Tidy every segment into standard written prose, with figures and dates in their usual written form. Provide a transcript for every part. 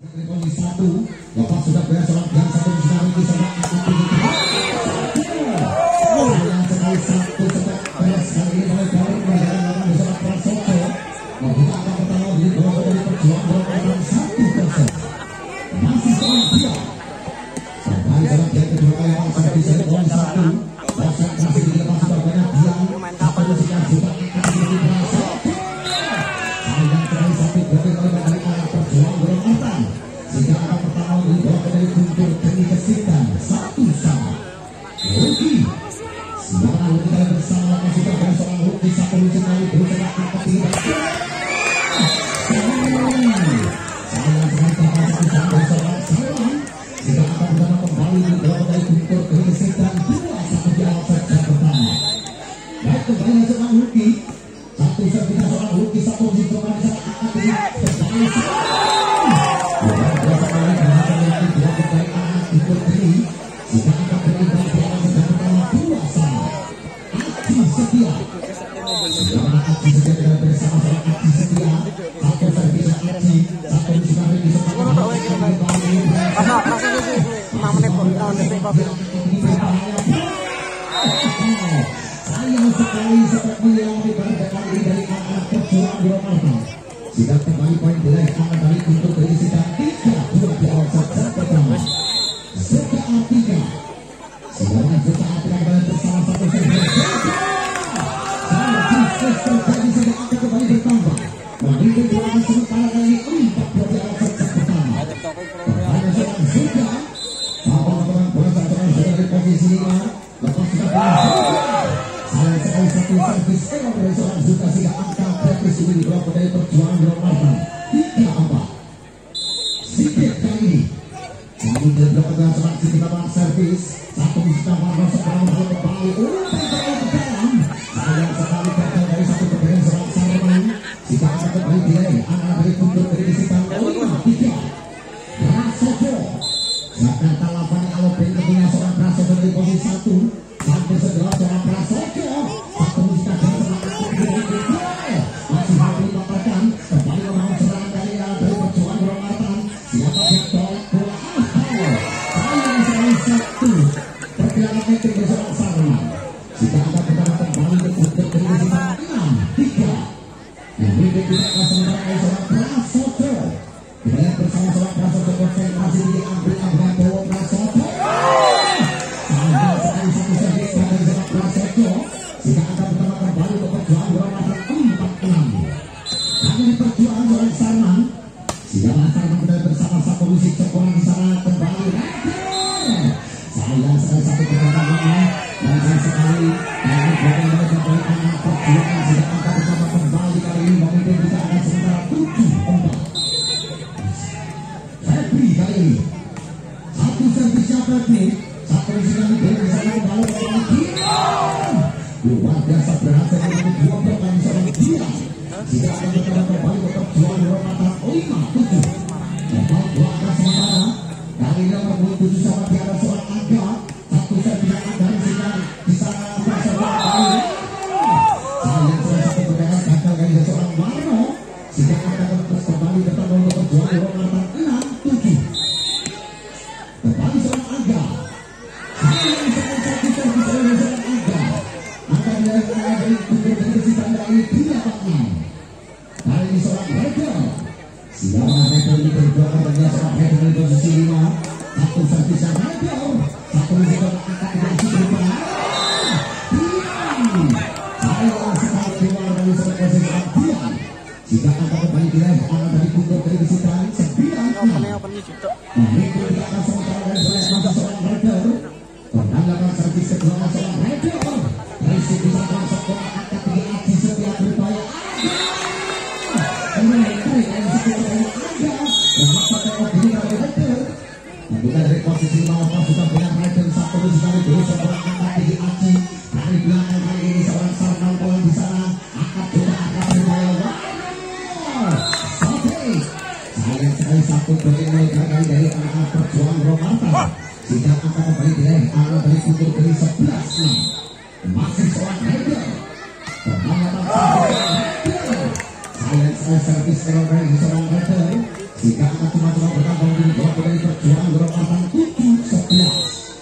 servis servis seorang Jika akan cuma-cuma bertambah di bawah dari perjuangan berapa 7-11.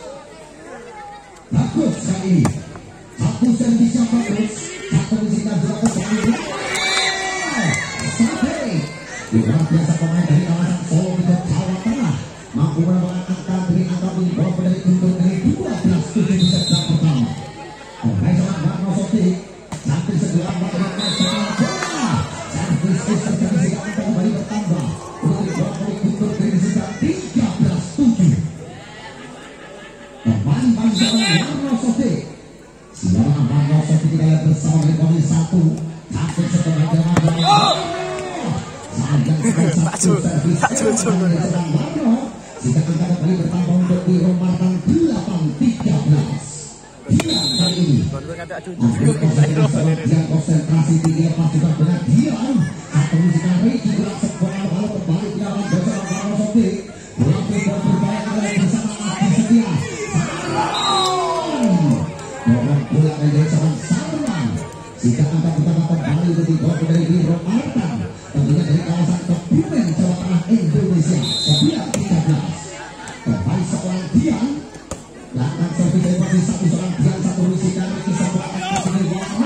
Bagus kali ini. Satu dan bisa bagus. Satu bisa juga kembali. Sampai luar biasa pemain dari kawasan Solo ke Jawa Tengah mampu menambahkan angka dari angka di bawah dari Guntur dari 12-7 di set pertama. Pemain seorang Warno Sotik sampai sebelah materi nasional bola. Servis terjadi sehingga angka kembali bertambah. Untuk di bawah dari Guntur dari set 13-7. Pemain seorang Warno Sotik. Seorang Warno Sotik kita lihat bersama dari poin 1 sampai setelah jamaah. Tak cocok. Jika angka kembali bertambah untuk di Romartan 8-13. Diam kali ini. Dia konsentrasi tinggi lepas juga benar diam. Atau jika Regi gerak sebuah kalau kembali ke dalam bersama Warno Sotik. Berlapis dan berbahaya adalah bersama Adi Setia. Dorong bola dari seorang Sarwan. Jika angka pertama kembali untuk dibawa dari di Romartan. Tentunya dari kawasan Kebumen Jawa Tengah Indonesia 9-13. Kembali seorang Dian. Langkah servis dari posisi satu seorang Dian satu Rusika Riki sebuah atas ini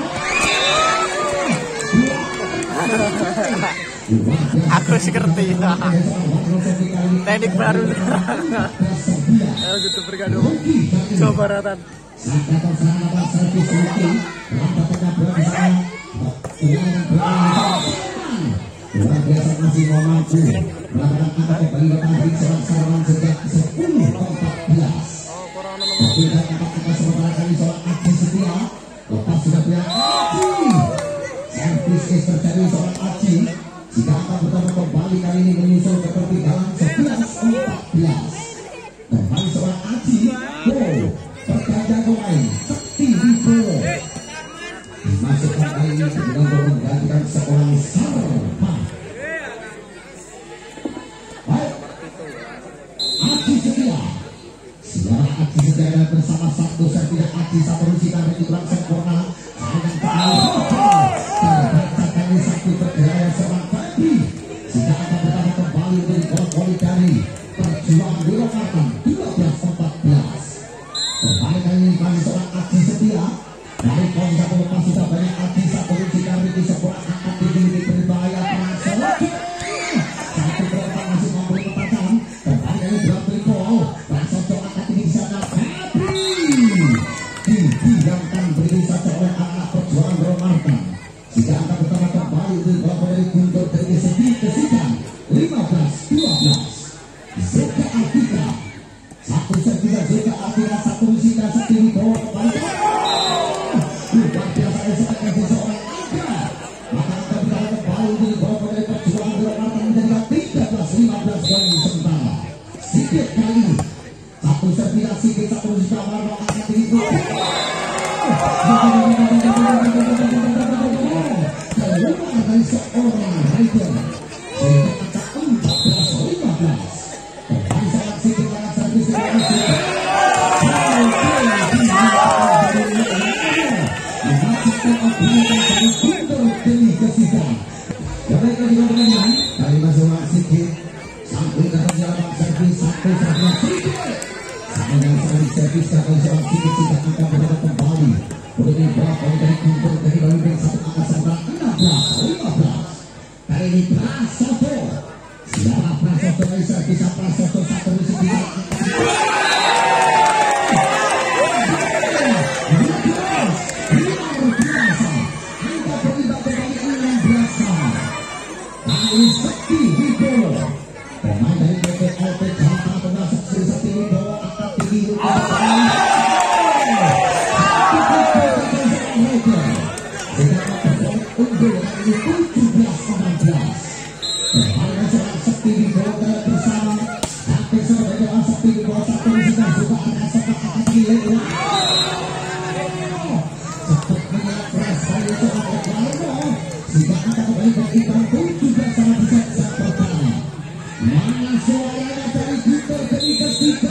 Aku sih ngerti. Teknik baru. Ayo gitu bergaduh. Coba Ratan. Sangkatan serangan servis Riki. Lambat tengah bersama. Luar biasa masih mau mampu melakukan angka kembali datang dari seorang Sarwan sejak 10-14. Tapi dari angka sementara kali seorang Adi Setia lepas sudah punya Aji. Servis terjadi seorang Aji. Jika angka pertama kembali kali ini menyusul ke pertigaan 11-14. Kembali seorang Aji. Pergantian pemain Sekti Wibowo dimasukkan kali ini dengan menggantikan seorang Sarwan. Aji Setia. Sejarah Aji Setia bersama satu saya tidak Aji satu Rusika dari kurang sempurna. Sayang sekali. Terbaca kali satu bergaya seorang Febri. Jika akan pertama kembali dari gol dari perjuangan di Romartan 12-14. Kembali kali ini kali seorang Aji Setia. Dari poin satu lepas sudah banyak Aji satu Rusika dari sebuah angkat tinggi berbahaya perang selagi. Satu pelotak masih mampu memetakan. Kembali kali berambil gol. Prasojo angkat tinggi di sana. Febri didiamkan begitu saja oleh anak perjuangan Romartan. Jika angka pertama kembali di bawah dari Guntur dari segi kesikan 15-12. Zeka Alfika. Satu servis Zeka Alfika satu Rusika Sekti Wibowo kembali. Luar biasa esekan seorang Aga. Maka angka pertama kembali di bawah dari perjuangan Romartan menjadi 13-15 poin sementara. Sikit kali ini satu servis Sikit satu Rusika Warno angkat tinggi. Keluar dari seorang Rider sehingga angka 14-15. Kembali seorang Sikit angkat servis dari masalah Sikit sampai ke jalan servis satu servis Sikit sampai dengan servis dari seorang Sikit tidak akan berada kembali untuk berapa dari Guntur dari Balimbing satu angka sementara 16-15. Kali ini Prasojo sejarah Prasojo dari servis Prasojo satu Rusika Sekti Wibowo. Pemain dari PPLP Jawa Tengah termasuk Sekti Wibowo angkat tinggi unggul kali ini 17-16. Pemain seorang Sekti Wibowo bersama sampai sebagai Sekti Wibowo satu Rusika juga akan sepak akan tinggi cepat menyapres kali seorang Warno. Jika akan kembali ke Ibrahim juga sangat bisa saat pertama. Mana suaranya dari Guntur dari ketiga.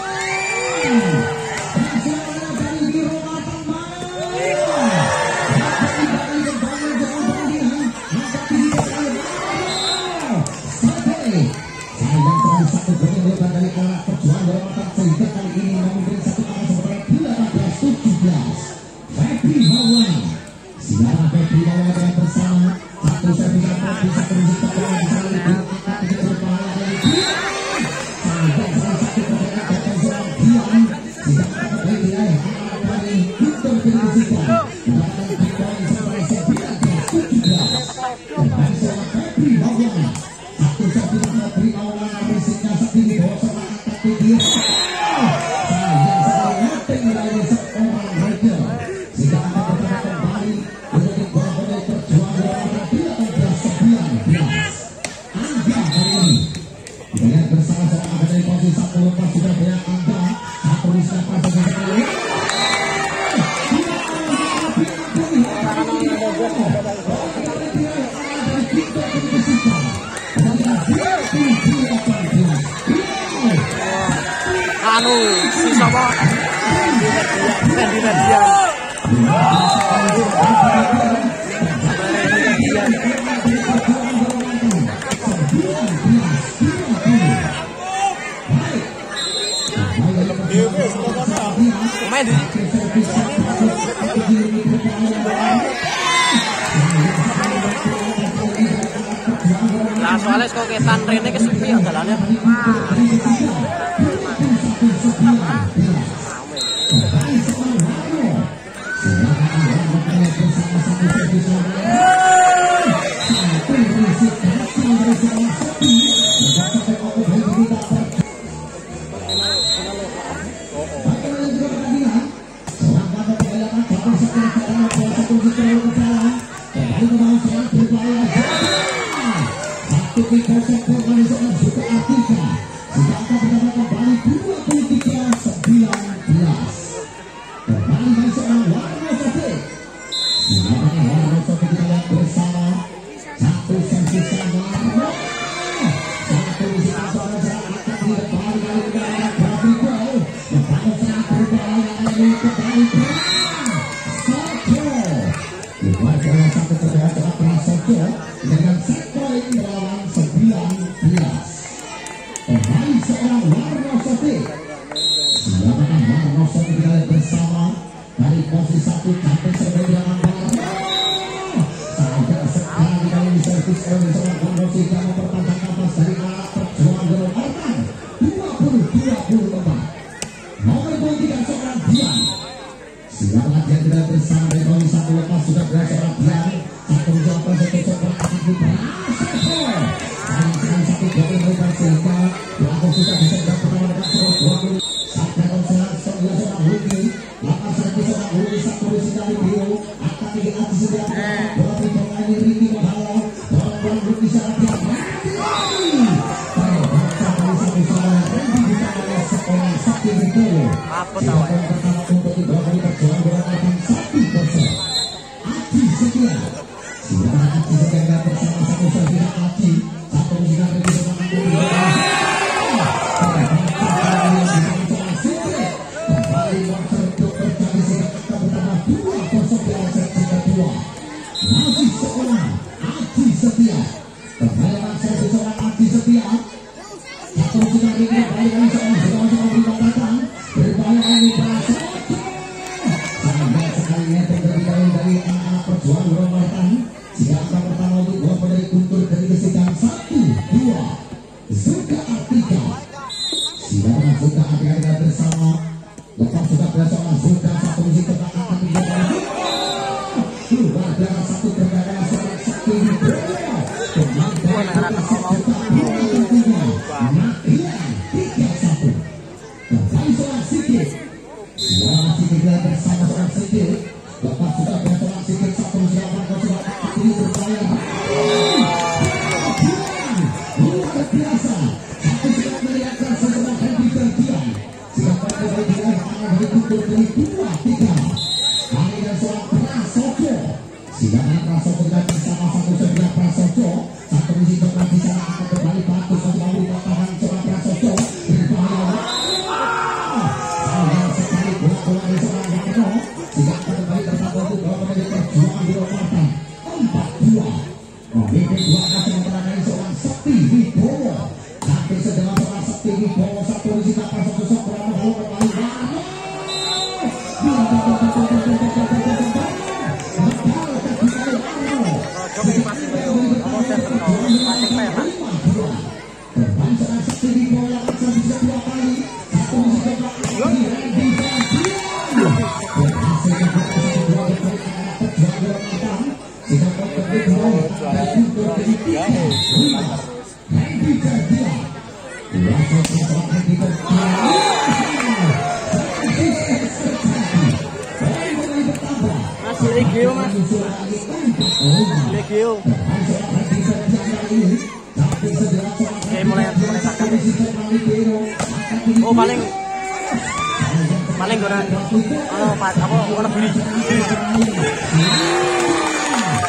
Suaranya dari di Romartan mana. Kembali kembali jawaban dia. Angkat tinggi dari Warno. Sampai Anu si siapa? Fendi Radian. Main di nah soalnya kok ketan rene kesepi ya jalannya. Apa tahu? Oh paling gue apa beli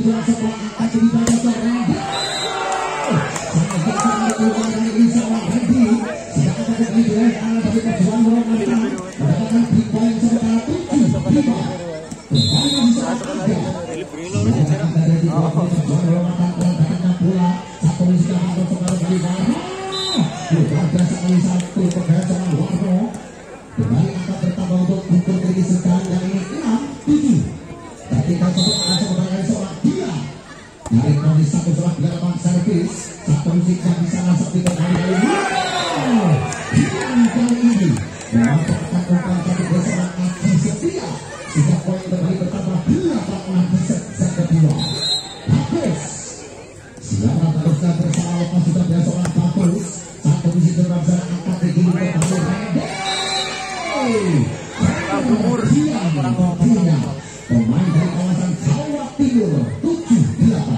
Pemain dari kawasan Jawa Timur 78.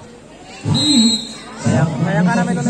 Sayang karena itu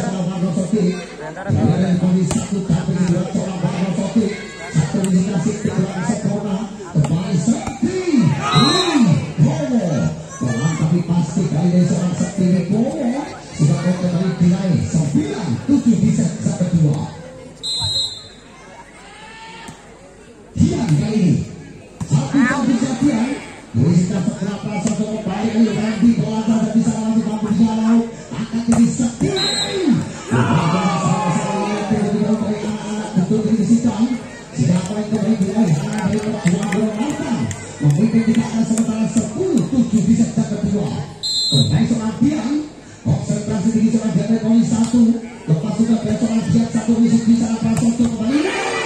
konsentrasi tinggi seorang Dian poin 1. Lepas sudah seorang Dian 1 musik bisa Prasojo kembali.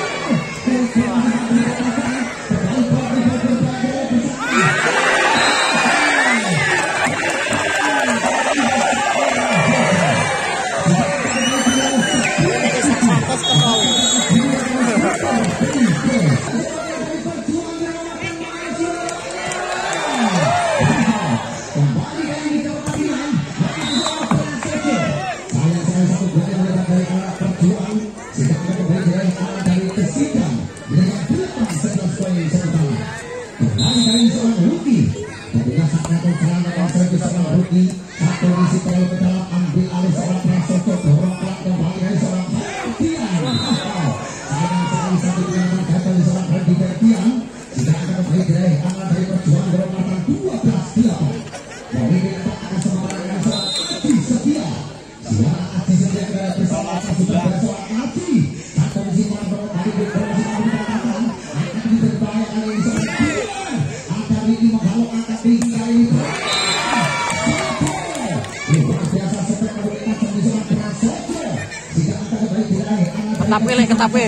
Ketape.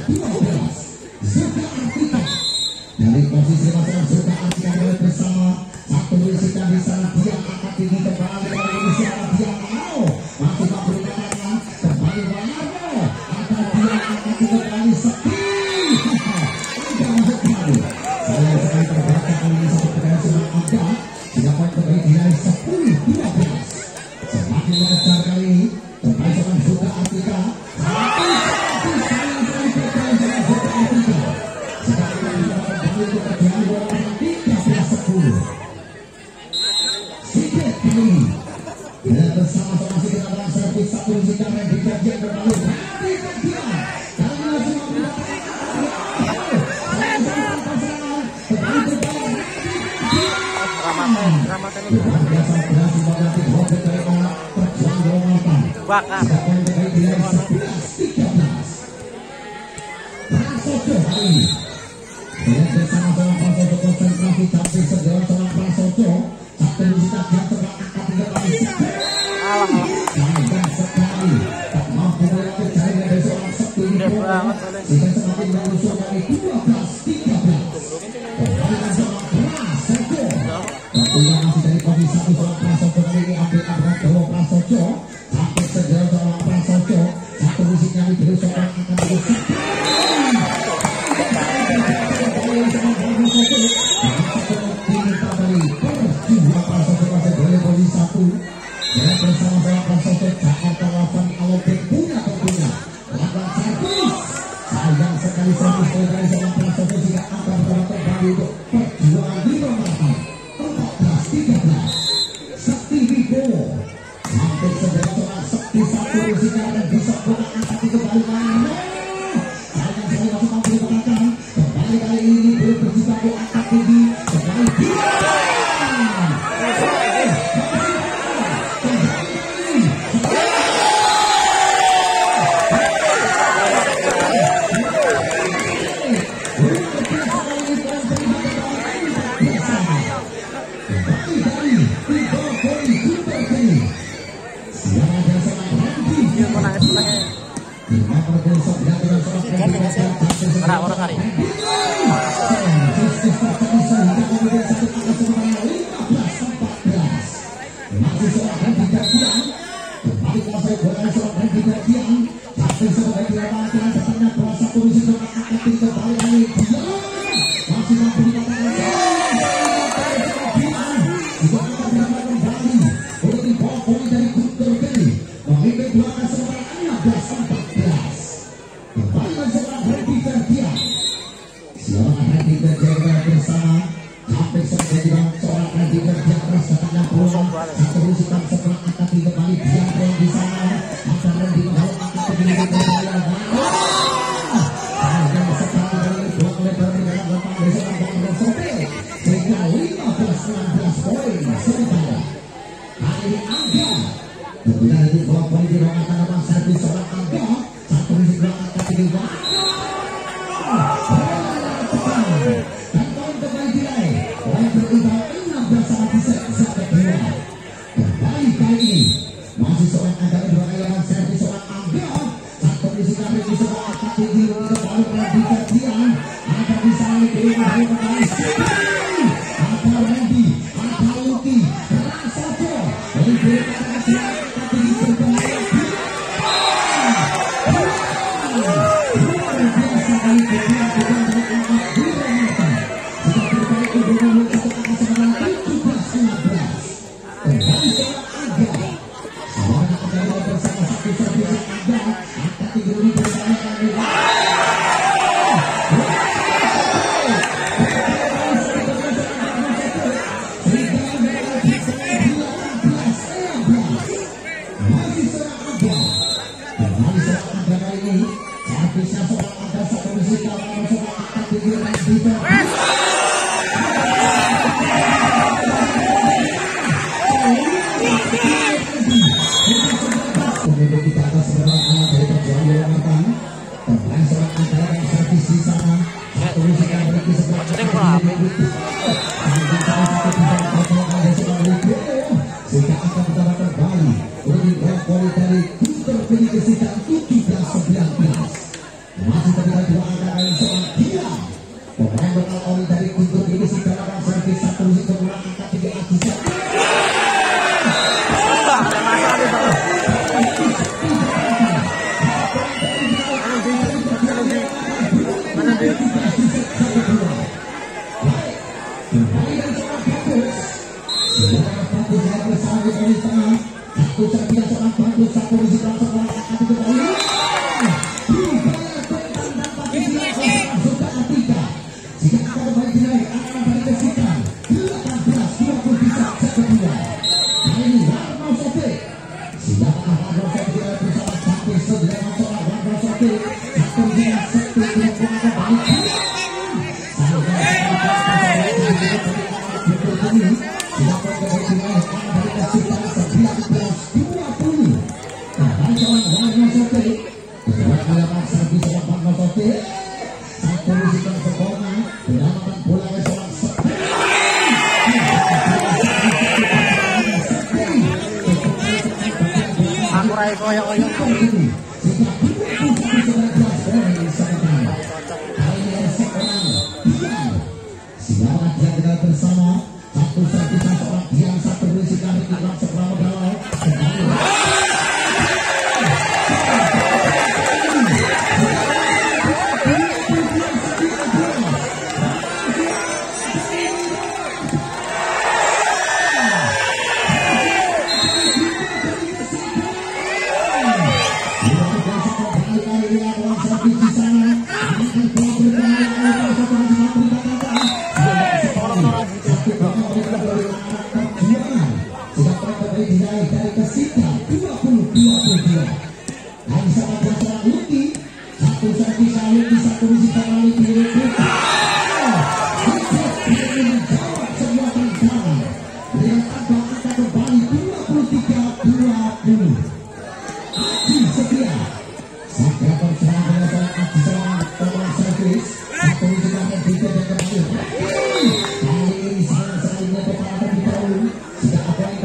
Dari posisi masalah sudah artikan bersama satu bisikan di sana dia angkat tinggi kembali dari Indonesia dia mau masih tak berikatnya kembali Wanarno angkat dia angkat tinggi kembali sepi tidak masuk kembali saya sekali terbaca kali satu perkara sudah ada tidak poin kembali dari 10-12 semakin mengejar kali ini kembali seorang juga artikan dan bersama-sama kita dalam servis satu sikap yang dijanjikan berlalu bakar dan bersama-sama Prasojo konsentrasi tapi segera sama Prasojo satu sikap yang terangkat tiga kali dan sekali tak mampu melewati jaringan dari seorang Sakti sehingga semakin mengusung dari 12-13 kembali seorang Prasojo tentunya masih dari posisi satu seorang Prasojo kali ini ambil abrak bawah Prasojo sampai segera seorang Prasojo satu musiknya diberi seorang akan berusik dan bersama-sama Prasojo Jakarta 8 Alobek punya tentunya lawan servis sayang sekali servis dari seorang Prasojo sehingga akan bergerak kembali untuk perjuangan di nomor 14-13 Orang hari.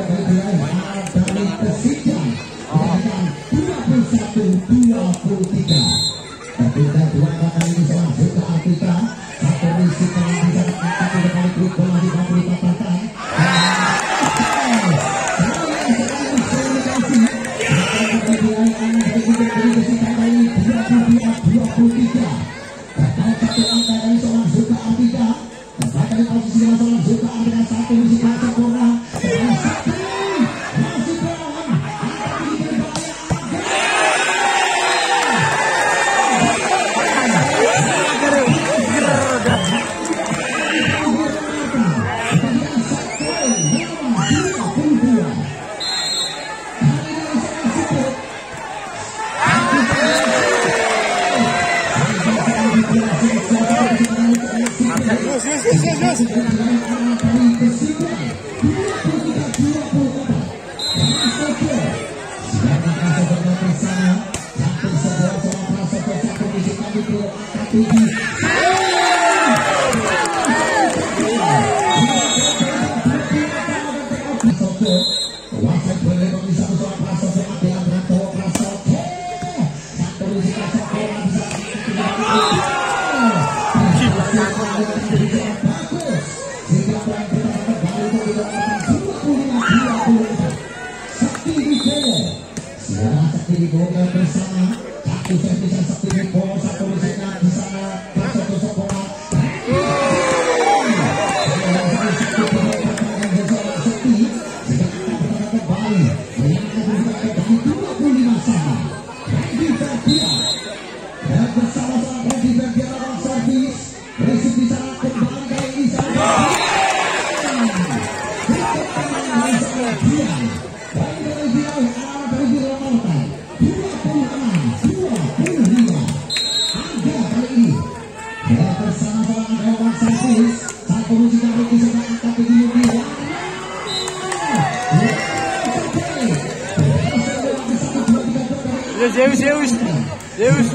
Kesidang 21-23 menyaksikan kali 22-23. Terkait satu angka dari seorang Zulka Artika. Terkait dari posisi yang seorang Zulka Artika satu misi kelas sempurna. Masih berawan. Zeus.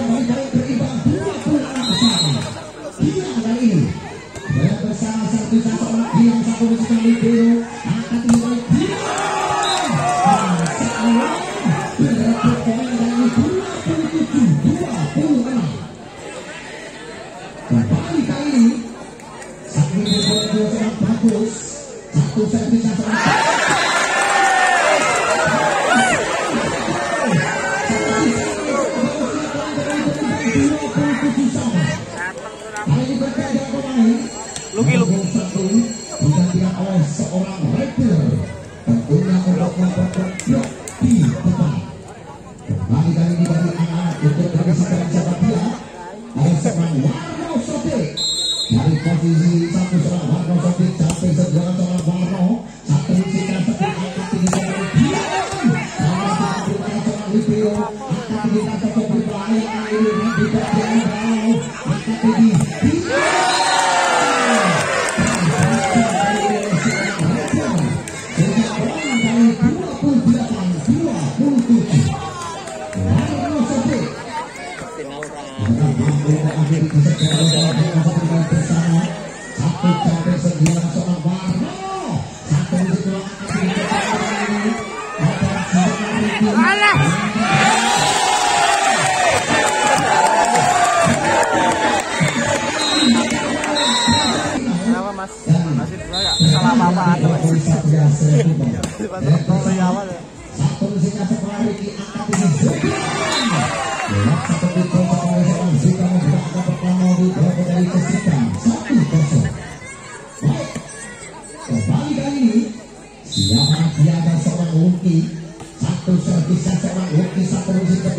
Luki. Digantikan oleh seorang rapper tentunya untuk memperkuat blok di depan. Kembali kali ini bagi anak-anak untuk berkesiapan siapa dia ada seorang Warno Sotik dari posisi satu seorang Warno Sotik sampai seorang Warno satu sikat satu angkat tinggi dari dia sama seorang Libero angkat tinggi satu berbahaya ini tidak dianggap angkat tinggi Kembali kali ini siapa dia ada seorang Luki satu servis seorang Luki satu musik